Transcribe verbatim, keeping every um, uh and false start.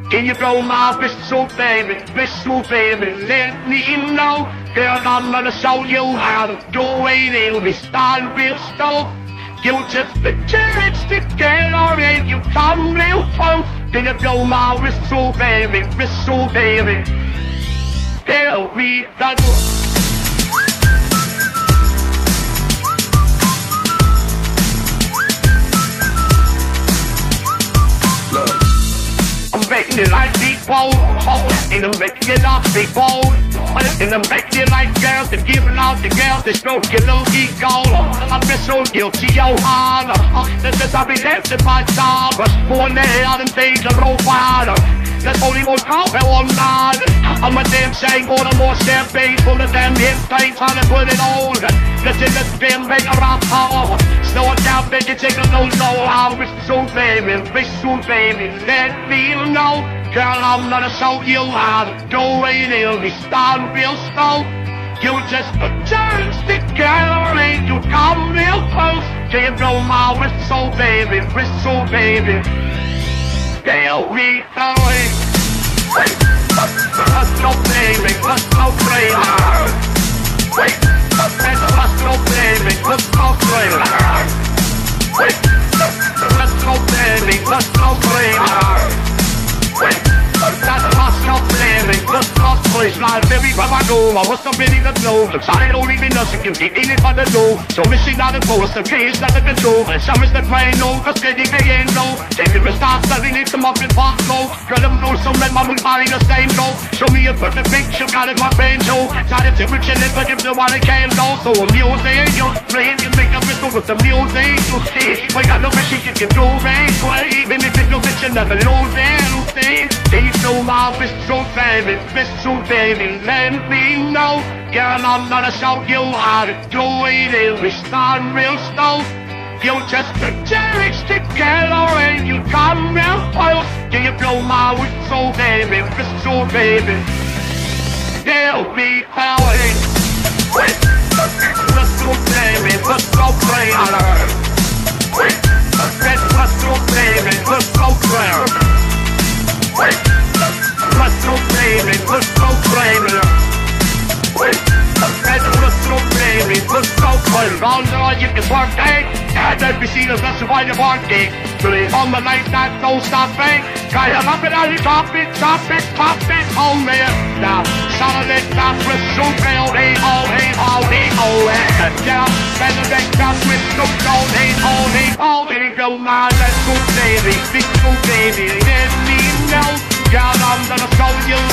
Can you blow my whistle, baby, whistle, baby, let me know. Girl, I'm gonna show you how to do it, it'll be starting real slow. You just put your lips together and you come real close. Can you blow my whistle, baby, whistle, baby, tell me that. Making it like people, oh, and I'm making it up people, and I'm making it like girls and giving out the girls that stroke your little ego. I'm just so guilty, yo, hard. This is how we left in my job, but one day out and things are no wider. There's only one call and one nod. I'm a damn shame, order more champagne, full of damn hip things, trying to put it on. Cause in this damn make a rock hall. Slow it down, baby, take a no low. I wish so, baby, wish so, baby, let me know. Girl, I'm gonna show you how to do it, it'll be starting real slow. You just put your lips together and you come real close. Can you blow my whistle, baby, whistle, baby, tell me how it. Let's go, baby, let's go, baby. Let's go, baby, let's go, baby. Let's go, baby, let's go, baby. That's my stuff, baby, let's go, please. Not everywhere I go, I was somebody that knows. I don't even know, so you can get in it by the door. So missing out the force, the keys out of control. And some is the brain, no, cause getting again, no. Take it, start studying it, come up and pop, no. Girl, I'm no, so let my moon body the same, no. Show me a perfect picture, got it, my brain, no. Try to tip it, chillin', but if the water can't go. So I'm music, you're playing, you make a whistle with the music. You see, we got no machine, you can do it. Even if it's no bitch, you never lose it, lose it. They know my whistle, baby, whistle, baby, let me know. Girl, I'm gonna show you how to do it, it'll be starting real slow. You just put your lips together and you come real close. Can you blow my whistle, baby, whistle, baby, tell me how it. Let's go, baby, let's go, play on her. Let's go, baby, let's go, play. Let's go, baby, let's go, baby. Let's go, baby, let's go, baby. All night you can work, eh? And then we see the rest of all your working. Really on the night that don't stop, eh? Got you up and out, you drop it, drop it, pop it, home there. Now, Saturday, that was so real, hey, oh, hey, oh, hey, oh, hey. Yeah, Saturday, that was so real, hey, oh, hey, oh, hey, go, my, let's go, baby, let's go, baby, let me know. Girl, I'm gonna show you